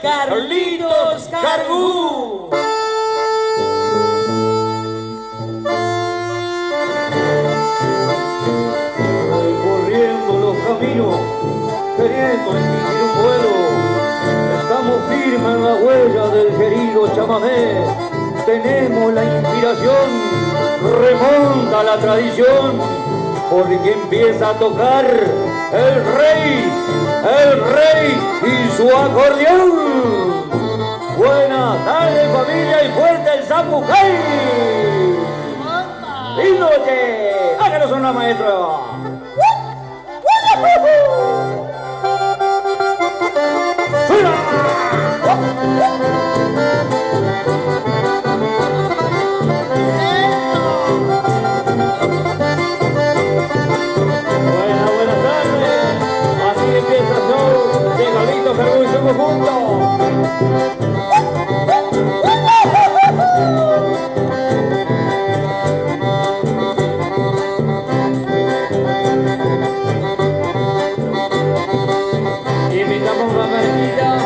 Carlitos Cargú. Recorriendo los caminos, queriendo emitir un vuelo, estamos firmes en la huella del querido chamamé. Tenemos la inspiración, remonta la tradición, porque empieza a tocar el rey y su acordeón. Buenas tardes familia y fuerte el zapucay. ¡Lindo che! ¡Háganos una maestro! Buenas tardes. Así empieza el show de Carlitos Cargú y su conjunto. Invitamos a Marquita.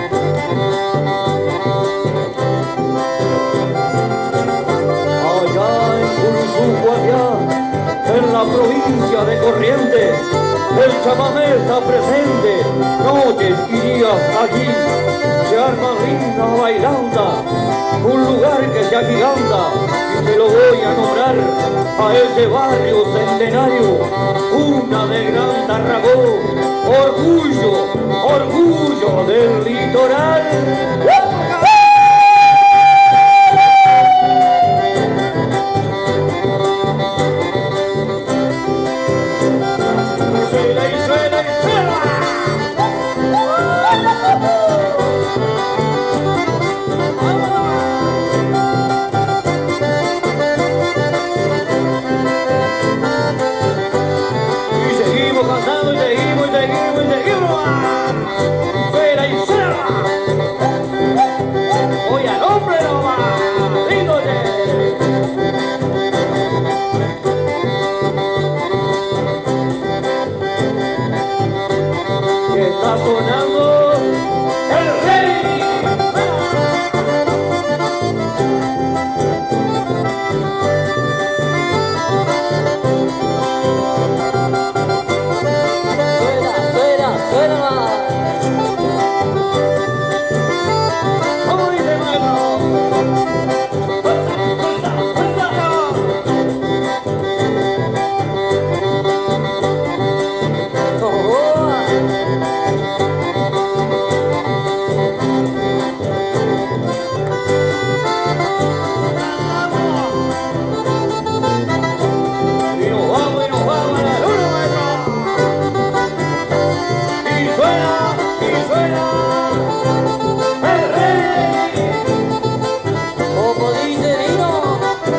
Allá en Curuzú, allá en la provincia de Corrientes, el chamamé está presente. Noches y días allí se arma linda bailanda, un lugar que se agiganta, y te lo voy a nombrar a ese barrio centenario, una de Gran Tarragó, orgullo del litoral. Suena y suena y suena. Y seguimos cantando y seguimos y seguimos y seguimos. Suena y suena. Oye al hombre nomás. Lindo que está sonando el rey. Suena más. ¿Cómo dice maestro? Y nos vamos a la luna, maestro. Y suena el rey. Como dice Nino.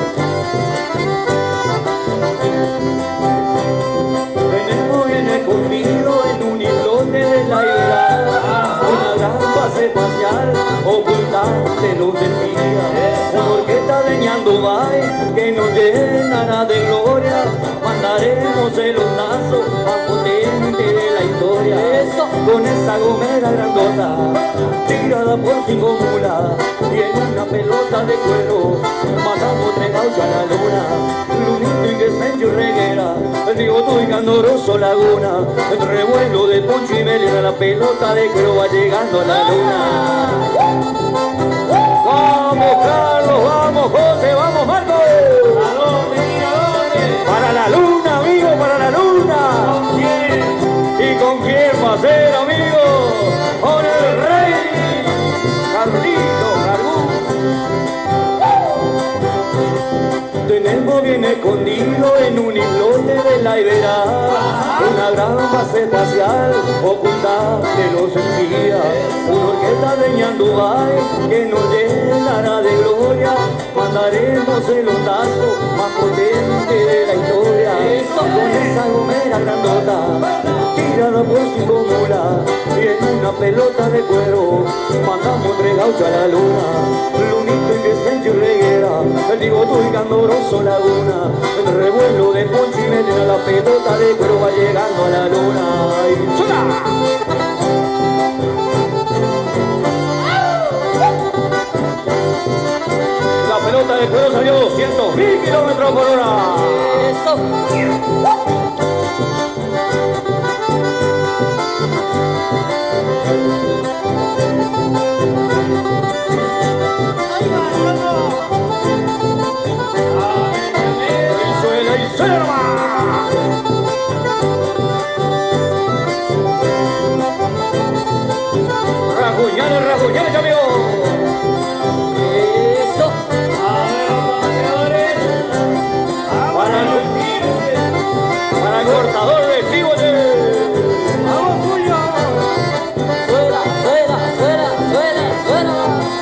Veneno viene conmigo en un islote de la isla, una gran base espacial ocultante los días, una orquesta de Ñandubay que nos llenará de gloria. Mandaremos el ondazo más potente de la historia. Eso. Con esa gomera grandota tirada por 5 mulas y en una pelota de cuero matamos 3 gauchos a la luna. Lunito y Quesencho y Reguera, el Bigotudo y Candoroso Laguna, el revuelo de Poncho y Melena, la pelota de cuero va llegando a la luna. Vamos Carlos, vamos José, vamos Marco. ¿A dónde? Para la luna, amigo, para la luna. ¿Con quién? ¿Y con quién va a ser, amigo? Con el rey Carlitos Cargú. Tenemos bien escondido en un islote de la Ibera una gran base espacial oculta de los espías, una orquesta de Ñandubay que nos llenará de gloria. Mandaremos el ondazo más potente de la historia. Con esa gomera grandota tirada por 5 mulas y en una pelota de cuero mandamos 3 gauchos a la luna. Lunito y Quesencho y Reguera, el Bigotudo y Candoroso Laguna, el revuelo de Poncho y Melena, la pelota de cuero va llegando a la luna. ¡Y suena! el cuero salió 200.000 kilómetros por hora. Eso. Y suena nomás. Rajuñales, amigo. Eso. Para el cortador de chivote. ¡Vamos, Julio! Suena, suena, suena, suena, suena.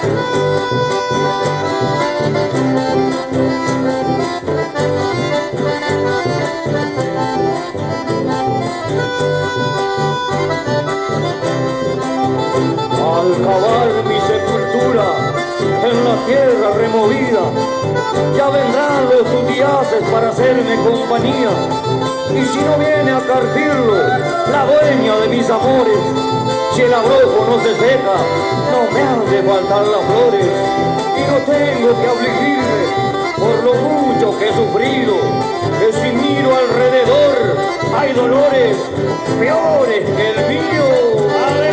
Al cavar mi sepultura en la tierra removida, ya vendrán los tutiaces para hacerme compañía. Y si no viene a carpirlo, la dueña de mis amores, si el abrojo no se seca, no me han de faltar las flores. Y no tengo que afligirme por lo mucho que he sufrido, que si miro alrededor hay dolores peores que el mío.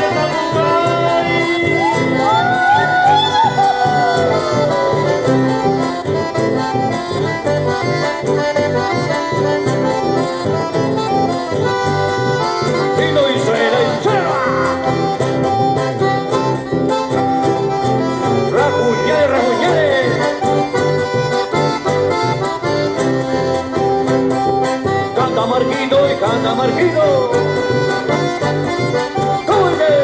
Y suena. Rajuñales. Canta Marquito y canta Marquito. ¿Cómo es que?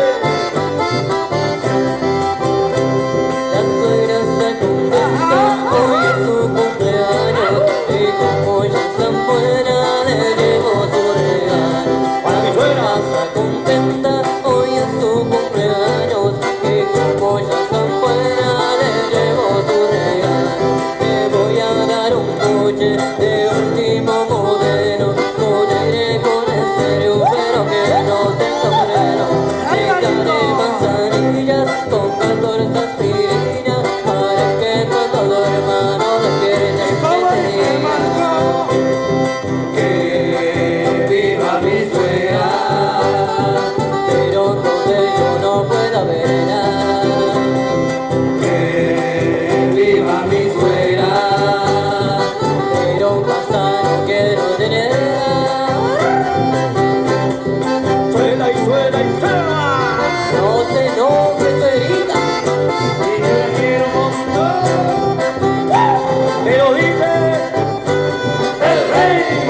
La suegra está contenta, hoy es su cumpleaños y como ella es tan buena le llevo su regalo. Para mi suegra. Está contenta, hoy es su cumpleaños y como ella es tan buena le llevo su regalo. Le voy a dar un coche de último modelo, con aire con estéreo pero que no tenga freno. Dejaré manzanillas con 14 aspirinas para que cuando duerma no despierte que viva mi suegra, pero donde yo no pueda verla. Que viva mi suegra, pero casa no quiero tenerla. Suena y suena. No se enoje, suegrita. Y yo la quiero un montón. Te lo dice el rey.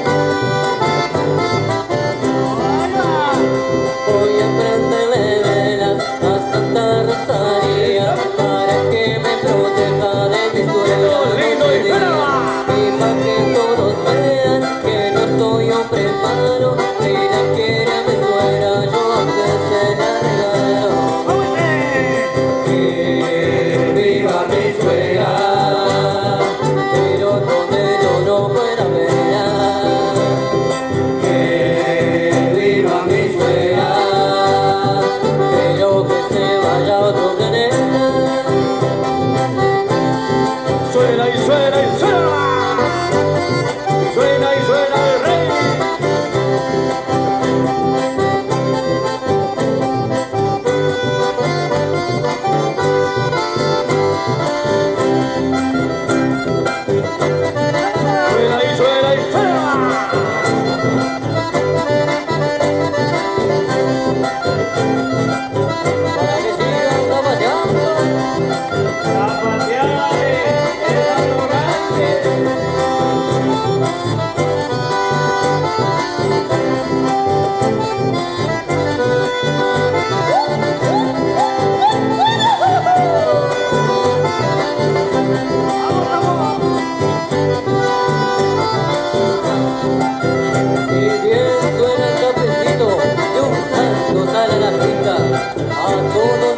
Voy a prenderle velas a Santa Rosaría para que me proteja de mi suegra. Lindo y suena. Y para que todos vean que no soy hombre malo. Si la quiere a mi suegra, yo a usted se la regalo. Que viva mi suegra, pero donde yo no pueda verla. Que viva mi suegra, pero que se vaya a otro planeta. Suena y suena. Suena y suena el rey. Suena y suena. Para que sigan zapateando. Y bien suena el cafecito de un santo sale a la pista a todos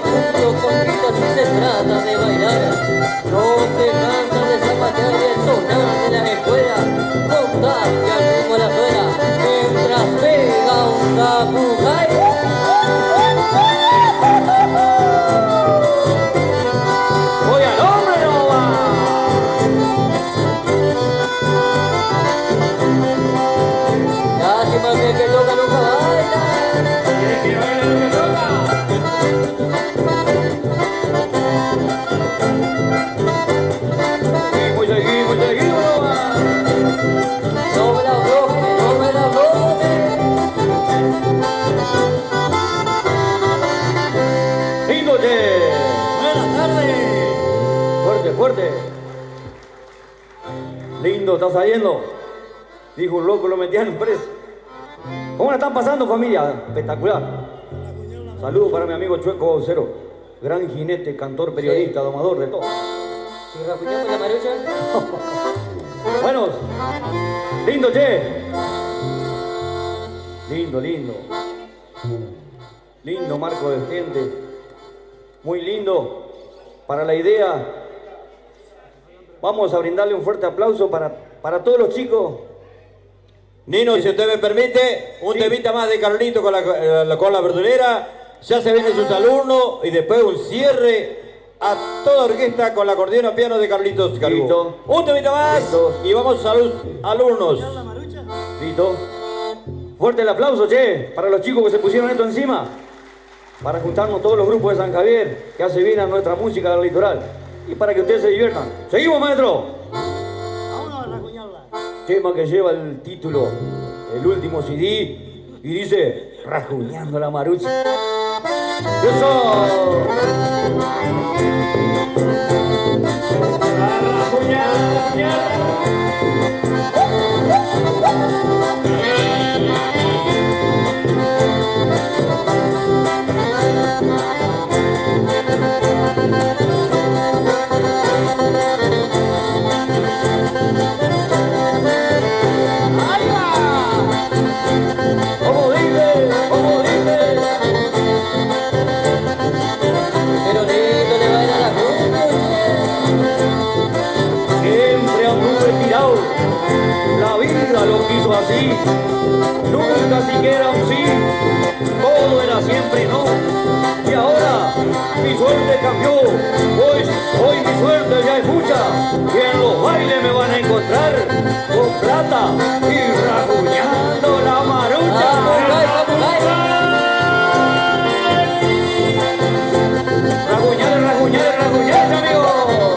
Lindo, che. Buenas tardes. Fuerte, fuerte. Lindo, ¿está saliendo? Dijo un loco, lo metían preso. ¿Cómo la están pasando, familia? Espectacular. Saludos para mi amigo Chueco Cero. Gran jinete, cantor, periodista, domador de todo. Si rajuñamos la marucha. Buenos. Lindo, che. Lindo, lindo. Lindo marco de gente. Muy lindo. Para la idea. Vamos a brindarle un fuerte aplauso para todos los chicos. Nino, si usted me permite, un temita más de Carlito con la verdulera. Ya se vienen sus alumnos y después un cierre a toda orquesta con la acordeón a piano de Carlitos Calvo. Listo. Un temita más y vamos a los alumnos. Listo. Fuerte el aplauso, che, para los chicos que se pusieron esto encima. Para juntarnos todos los grupos de San Javier, que hace bien a nuestra música del litoral. Y para que ustedes se diviertan. ¡Seguimos, maestro! Vámonos a rajuñarla. Tema que lleva el título, el último CD, y dice, Rajuñando la Marucha. ¡Eso! Como dice, como dice. Pero lindo le va a ir a la junta. Siempre anduve tirado, la vida lo quiso así, nunca siquiera un sí, todo era siempre no, y ahora mi suerte cambió, pues hoy mi suerte ya es mucha, y en los bailes me van a encontrar con plata y rajuñando la marucha. Rajuñar, rajuñar, rajuñar, amigo.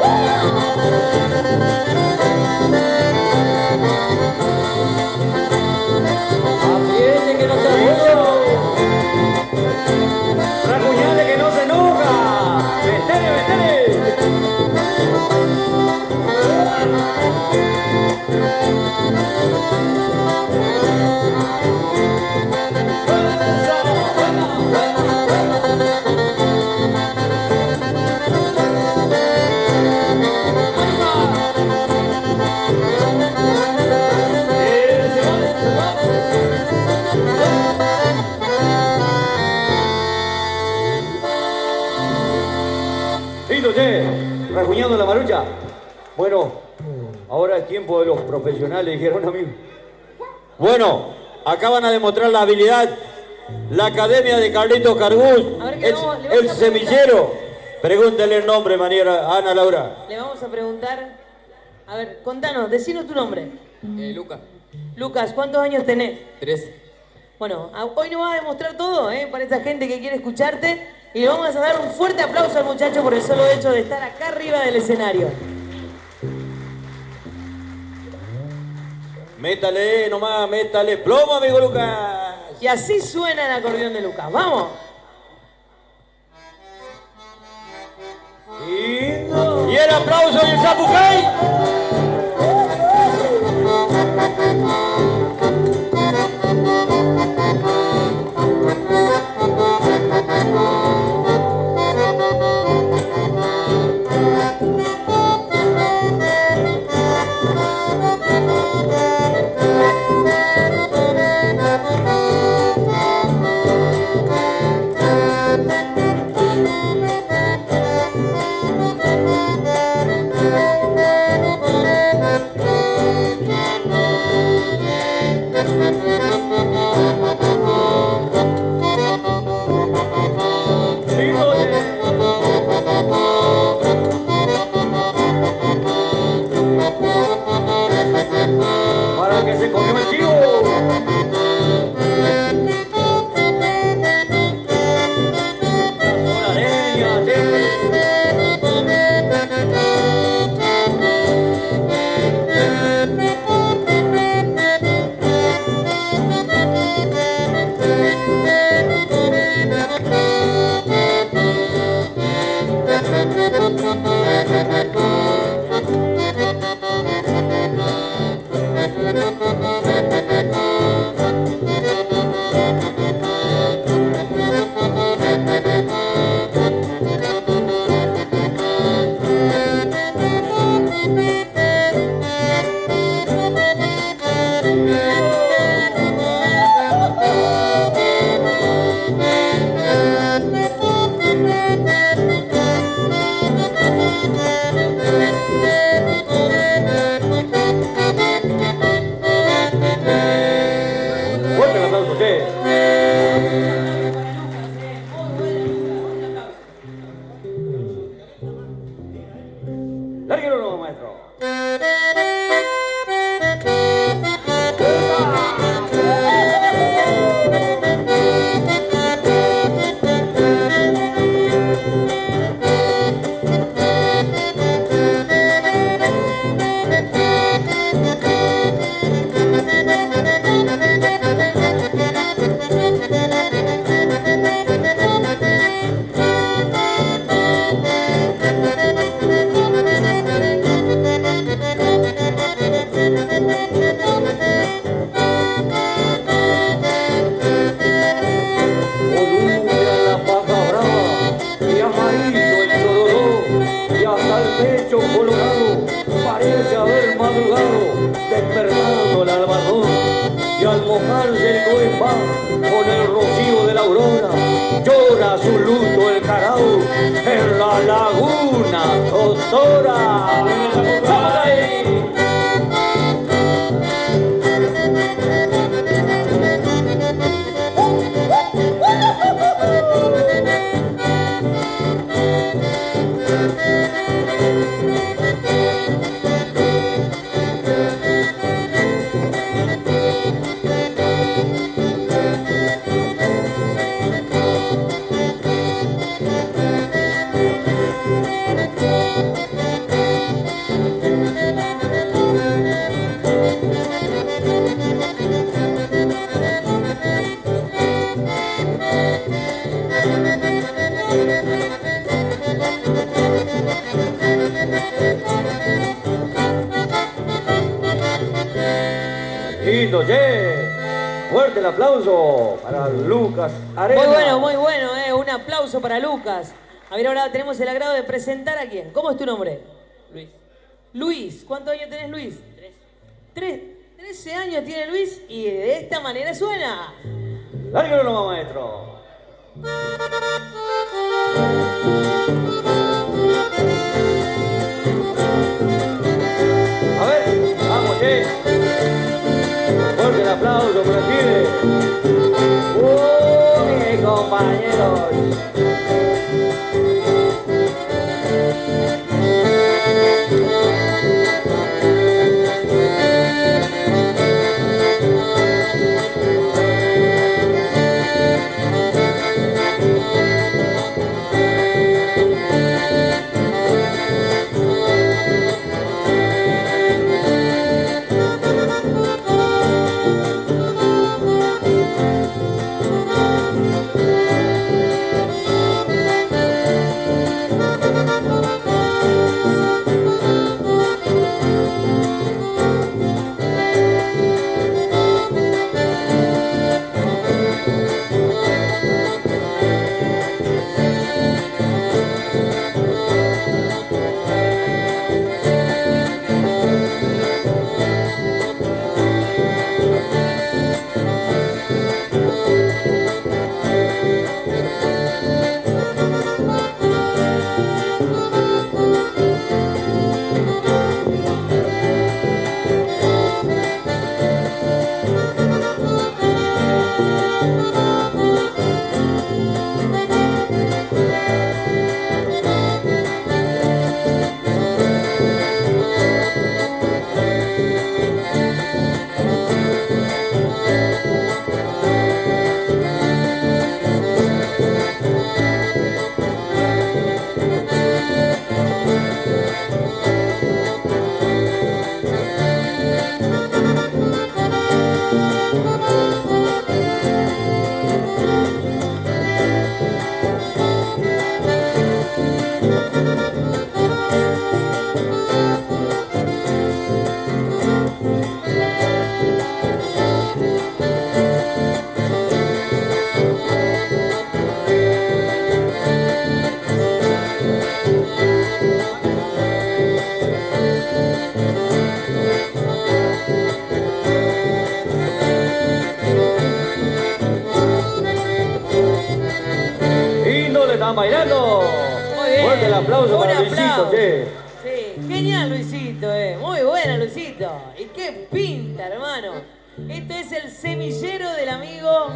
Apriete que no se aburra. Rajuñale que no se enoja. Metele, metele. Lindo, che, rajuñando la marucha. Bueno, ahora es tiempo de los profesionales, dijeron a mí. Bueno, acá van a demostrar la habilidad. La Academia de Carlitos Cargús, A ver, ¿qué le vamos a el semillero. Pregúntele el nombre, maniera Ana Laura. Le vamos a preguntar, a ver, contanos, decinos tu nombre. Lucas, Lucas, ¿cuántos años tenés? 3. Bueno, hoy nos vas a demostrar todo, para esta gente que quiere escucharte. Y le vamos a dar un fuerte aplauso al muchacho por el solo hecho de estar acá arriba del escenario. Métale nomás, métale plomo, amigo Lucas. Y así suena el acordeón de Lucas. ¡Vamos! Lindo. Y el aplauso y el zapucay. amarillo el chororó y hasta el pecho colorado parece haber madrugado despertando el albardón y al mojarse el coimba con el rocío de la aurora llora su luto el carao en la laguna Totora. ¡Ay! Lindo, che. Fuerte el aplauso para Lucas Arena. Muy bueno, un aplauso para Lucas. A ver, ahora tenemos el agrado de presentar a quién. ¿Cómo es tu nombre? Luis. Luis, ¿cuántos años tenés, Luis? 13 años tiene Luis y de esta manera suena. Lárgalo nomás, maestro. A ver, vamos, che. Fuerte el aplauso para Chile. ¡Uy, compañeros! Están bailando. Muy bien. Fuerte el aplauso para Luisito, aplauso. che. Sí, genial Luisito, muy buena Luisito. Y qué pinta, hermano. Esto es el semillero del amigo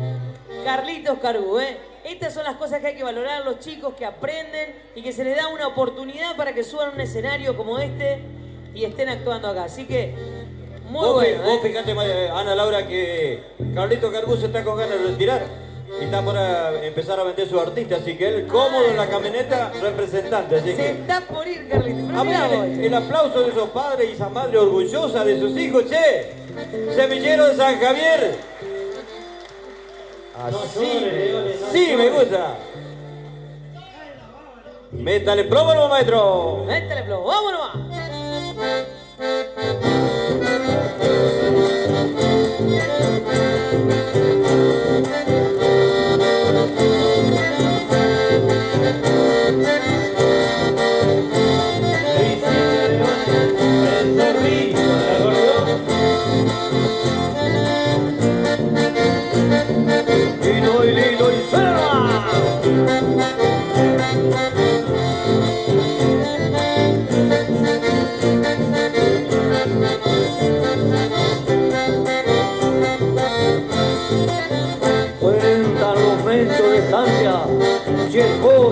Carlitos Cargú, Estas son las cosas que hay que valorar, los chicos que aprenden y que se les da una oportunidad para que suban a un escenario como este y estén actuando acá. Así que, muy bueno. Vos fijate, Ana Laura, que Carlitos Cargú se está con ganas de retirar. Y está por empezar a vender sus artistas, así que él cómodo en la camioneta representante. Así Se que está por ir, Carlitos. Pero a mirá ver, vos, el aplauso de esos padres y esa madre orgullosa de sus hijos, che. Semillero de San Javier. Sí, me gusta. Métale plomo, no, maestro. Métale plomo, vámonos más.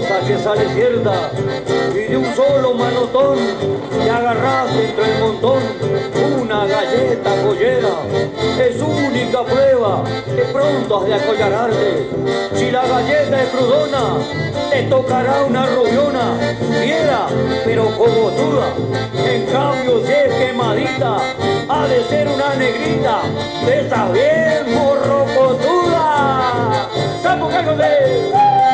cosa que sale cierta y de un solo manotón te agarras entre el montón una galleta collera. Es única prueba que pronto has de acollararte. Si la galleta es crudona, te tocará una rubiona, fiera pero cogotuda. En cambio si es quemadita, ha de ser una negrita de esas bien morrocotuda. ¡Sapo Cállate!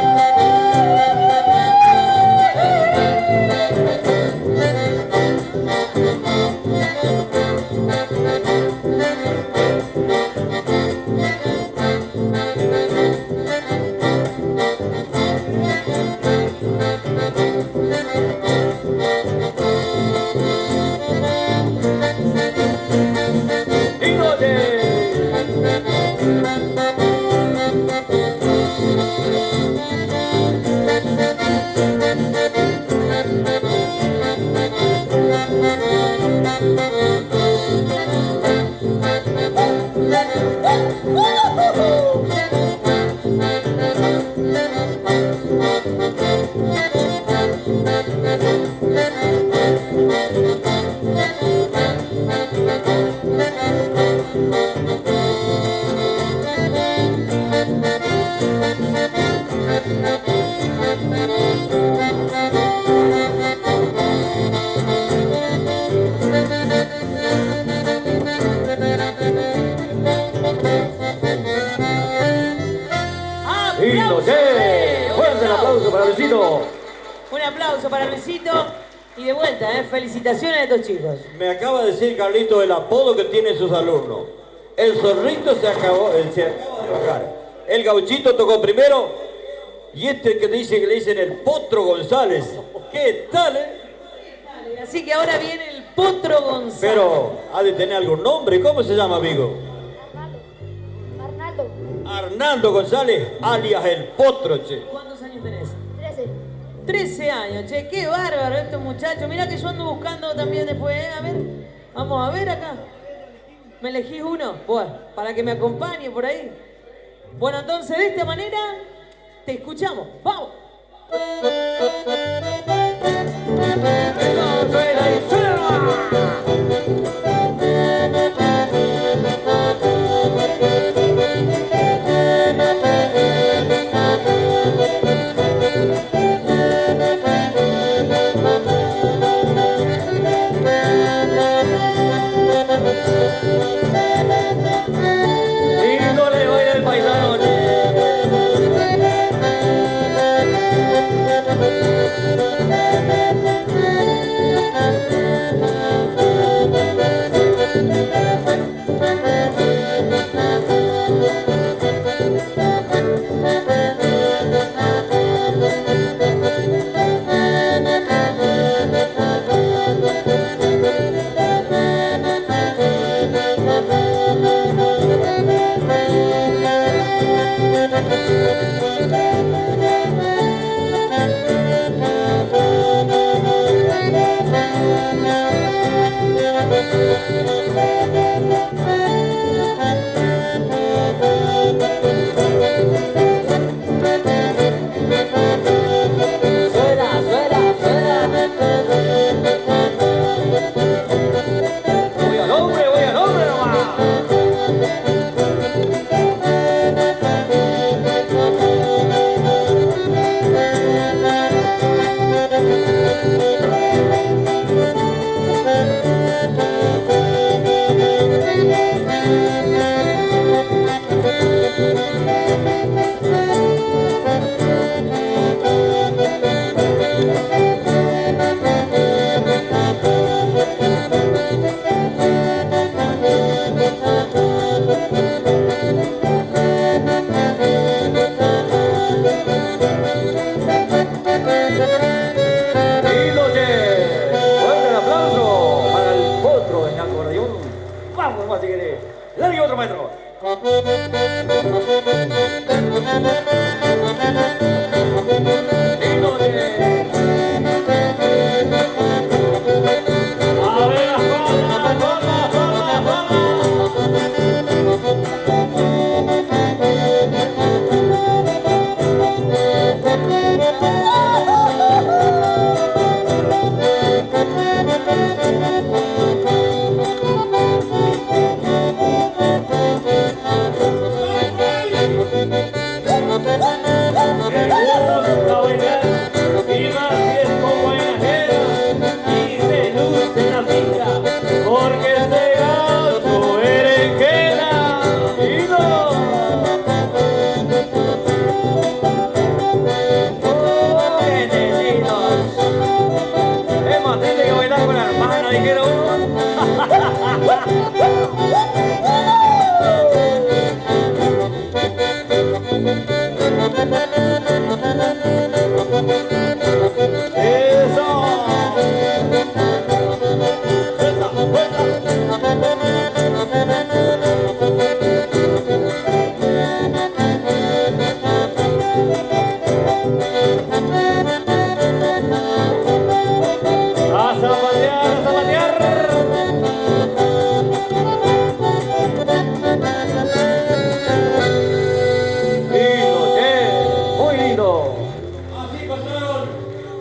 Un aplauso para Luisito y de vuelta, felicitaciones a estos chicos. Me acaba de decir Carlito el apodo que tienen sus alumnos. El zorrito se acaba de bajar. El gauchito tocó primero y este que te dice que le dicen el Potro González. ¿Qué tal, Así que ahora viene el Potro González. Pero ha de tener algún nombre. ¿Cómo se llama, amigo? Arnaldo. Arnaldo González, alias el Potro, che. ¿Cuántos años tenés? 13. 13 años, che, qué bárbaro estos muchachos. Mirá que yo ando buscando también después, a ver. Vamos a ver acá. ¿Me elegís uno? Bueno, para que me acompañe por ahí. Bueno, entonces de esta manera te escuchamos. ¡Vamos!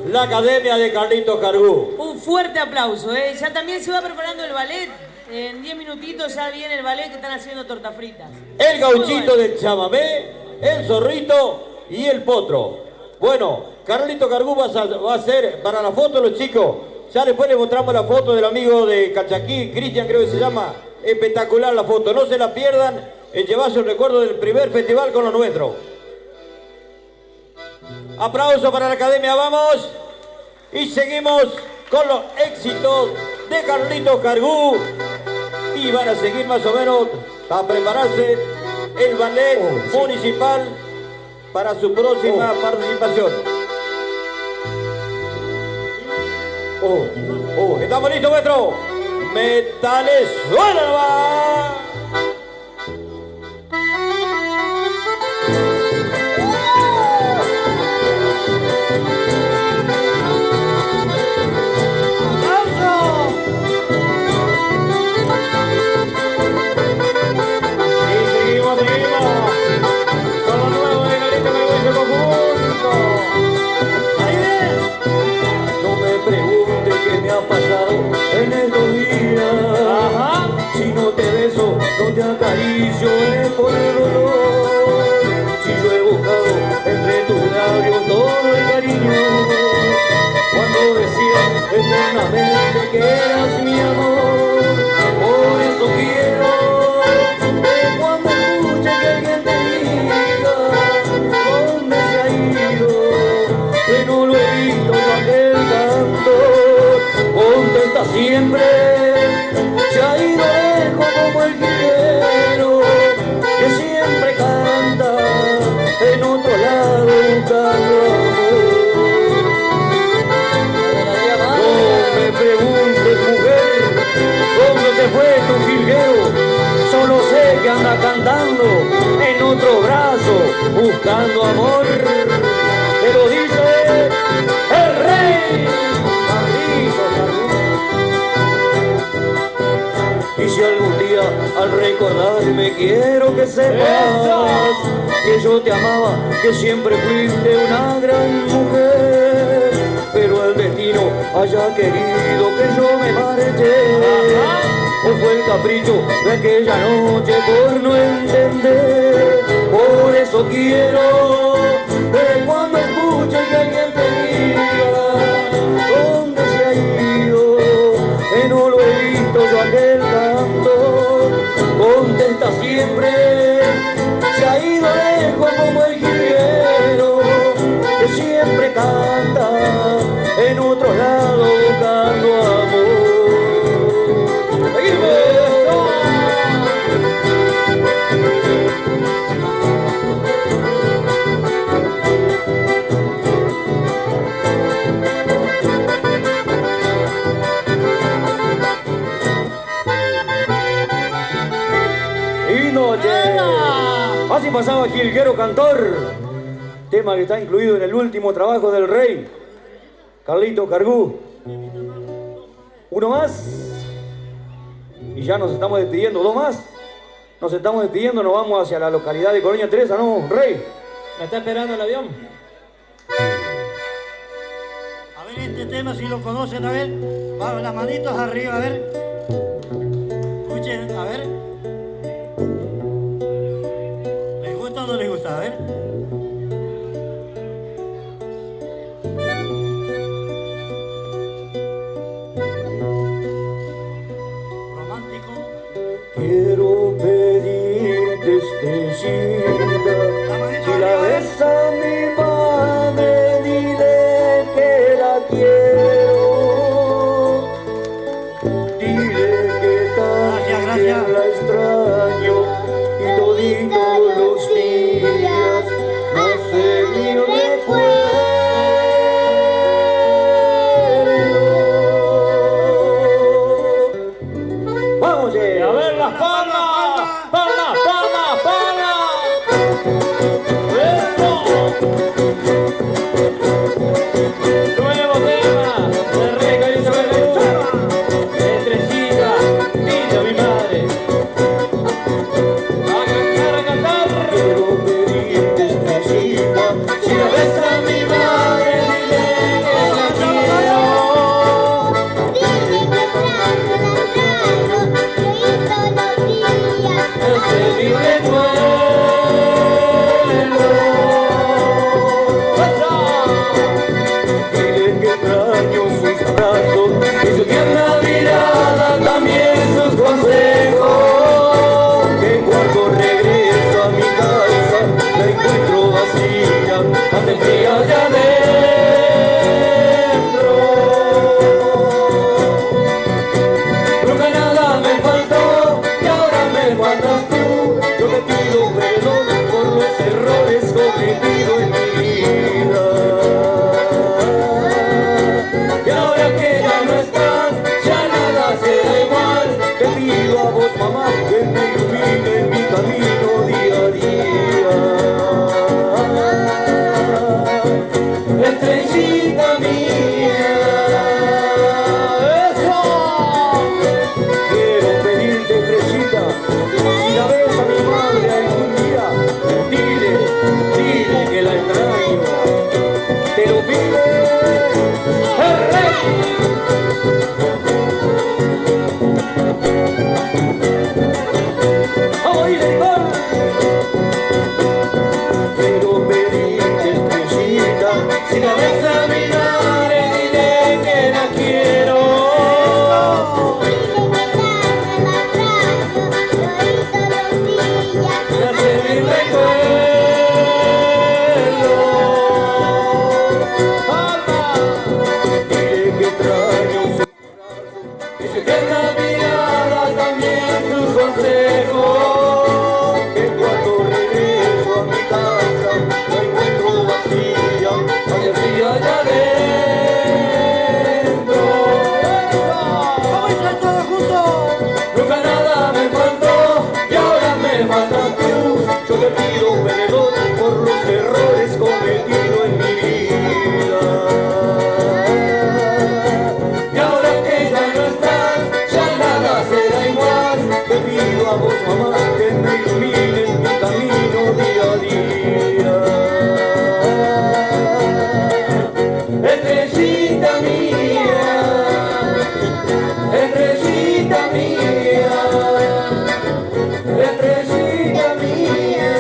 la Academia de Carlitos Cargú. Un fuerte aplauso, ¿eh? Ya también se va preparando el ballet. En 10 minutitos ya viene el ballet que están haciendo tortas fritas. El gauchito Muy bueno. del chamamé, el zorrito y el potro. Bueno, Carlito Cargú va a hacer para la foto los chicos. Ya después les mostramos la foto del amigo de Cachaquí, Cristian creo que se llama. Espectacular la foto, no se la pierdan en llevarse el recuerdo del primer festival con los nuestros. Aplauso para la Academia, vamos. Y seguimos con los éxitos de Carlitos Cargú. Y van a seguir más o menos a prepararse el ballet municipal para su próxima participación. ¿Estamos listos, maestro? Metales, suena, va. En estos días, si no te beso, no te acaricio, es por el dolor. Si yo he buscado entre tus labios todo el cariño, cuando decías eternamente que eras mi amor, por eso quiero que cuando escuche que alguien te diga dónde se ha ido, que no lo he visto yo aquel canto. Contesta siempre, se ha ido lejos como el jilguero que siempre canta en otro lado buscando amor. No me preguntes, mujer, cómo se fue tu jilguero, solo sé que anda cantando en otro brazo buscando amor. Te lo dice el rey. Y si algún día al recordarme quiero que sepas que yo te amaba, que siempre fuiste una gran mujer, pero el destino haya querido que yo me marche, o fue el capricho de aquella noche por no entender. Por eso quiero que cuando escuche que alguien te diga dónde se ha ido, que no lo he visto yo aquel canto, contesta siempre, se ha ido lejos como el jilguero que siempre canta en otro lado buscando amor. Así pasaba Jilguero Cantor, tema que está incluido en el último trabajo del rey, Carlitos Cargú. Uno más, y ya nos estamos despidiendo, dos más. Nos estamos despidiendo, nos vamos hacia la localidad de Colonia Teresa, ¿no, rey? ¿Me está esperando el avión? A ver este tema, si lo conocen, a ver. Va, las manitos arriba, a ver. Escuchen, a ver. ¿Les gusta o no les gusta? A ver. Romántico. Quiero pedirte, estrellita, si la ves a mi madre, dile que la quiero. Dile que también Gracias. la extraño. Quiero pedirte, estrellita, si la ves a mirar, dile que la quiero. Y hacer mi recuerdo. Dile que extraño sus brazos, y se queda mirada también sus consejos. Que cuando regreso a mi casa la encuentro vacía, vacía allá adentro. ¡Vamos a estar todos juntos! Nunca nada me faltó y ahora me faltas tú. Yo te pido perdón por los errores cometidos en mi vida. Y ahora que ya no estás, ya nada será igual. Te pido a vos, mamá, que me ilumines mi camino día a día. Estrellita mía, estrellita mía, estrellita mía,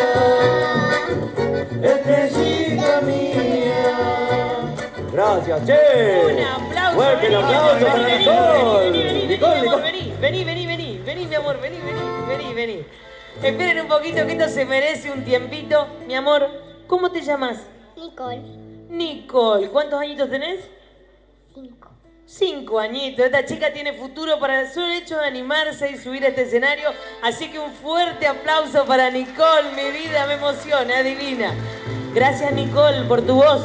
estrellita mía. Gracias, che. Un aplauso. Fuerte el vení, aplauso para vení, Nicole. vení, Nicole, mi amor, Nicole. vení, mi amor, vení. Esperen un poquito que esto se merece un tiempito. Mi amor, ¿cómo te llamas? Nicole, Nicole. ¿Cuántos añitos tenés? 5. 5 añitos. Esta chica tiene futuro para el solo hecho de animarse y subir a este escenario. Así que un fuerte aplauso para Nicole. Mi vida me emociona, divina. Gracias, Nicole, por tu voz.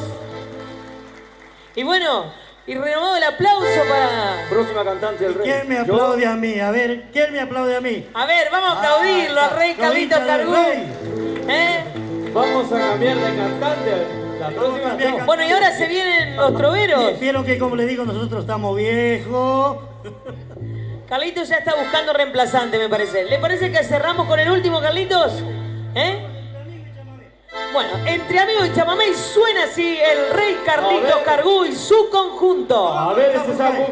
Y bueno, y renovado el aplauso para... Próxima cantante del rey. ¿Quién me Yo. aplaude a mí? A ver, ¿quién me aplaude a mí? A ver, vamos a aplaudirlo al rey Los Carlitos hinchas del Cargú. rey. ¿Eh? Vamos a cambiar de cantante. La próxima cambiar no. Bueno, y ahora se vienen los troveros. Vieron que, como les digo, nosotros estamos viejos. Carlitos ya está buscando reemplazante, me parece. ¿Le parece que cerramos con el último, Carlitos? ¿Eh? Bueno, entre amigos y chamamé suena así el rey Carlitos A ver. Cargú y su conjunto. A ver ese Zapucay.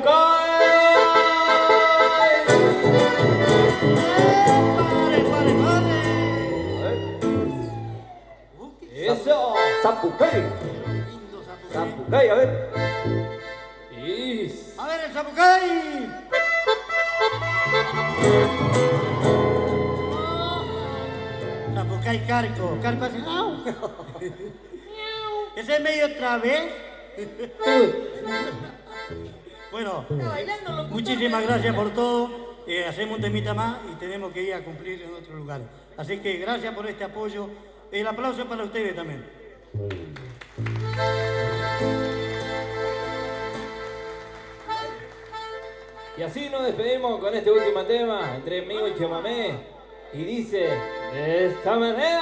¡Pare! Eso. Zapucay. Lindo Zapucay. Zapucay, a ver. Is. A ver el Zapucay. Zapucay Carco. Carco así. ¡Au! Ese es medio otra vez. Bueno, muchísimas gracias por todo. Hacemos un temita más y tenemos que ir a cumplir en otro lugar. Así que gracias por este apoyo. El aplauso para ustedes también. Y así nos despedimos con este último tema entre Amigo y Chamamé. Y dice de esta manera.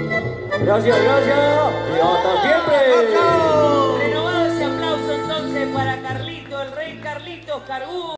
Gracias, gracias. Y hasta siempre. Renovado ese aplauso entonces para Carlito, el rey Carlitos Cargú.